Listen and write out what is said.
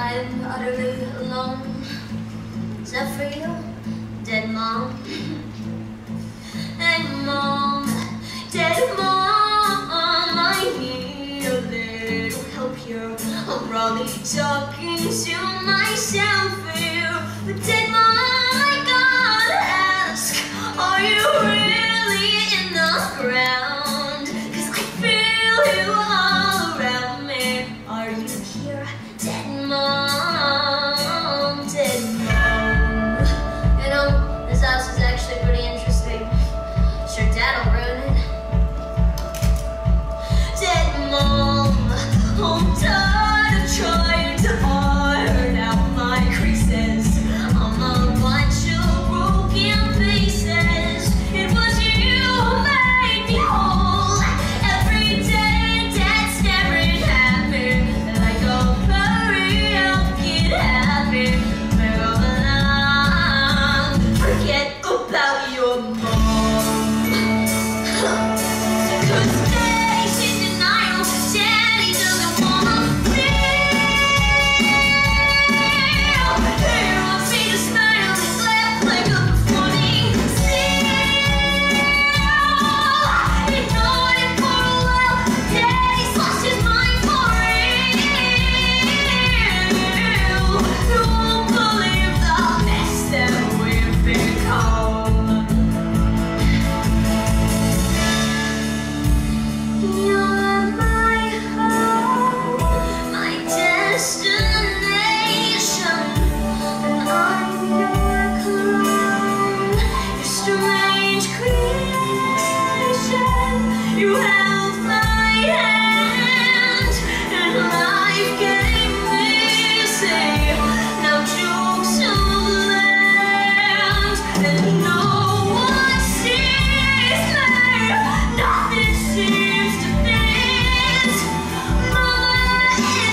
I'm utterly alone. Is that for you? Dead mom. And mom, dead mom, I need a little help here. I'm probably talking to myself here. But dead mom, I gotta ask, are you really in the ground? 'Cause I feel you all around me. Are you here? Dead mom, dead mom. You know, this house is actually pretty interesting. Sure, Dad'll ruin it. Dead mom, I'm tired of trying to iron out my creases. I'm a bunch of broken pieces. It was you who made me whole. Every day, Dad's staring at me like, oh, hurry up, get happy. Move along, forget about your mom. 'Cause Daddy's in denial. Daddy doesn't wanna feel. He wants me to smile and laugh like a performing still. Ignored it for a while. Daddy's lost his mind for real. You won't believe the mess that we've become. You're my home, my destination, and I'm your clone, your strange creation. You held my hand, and life gave me say, now jokes on land, and no one sees me. Nothing seems to fit. Mama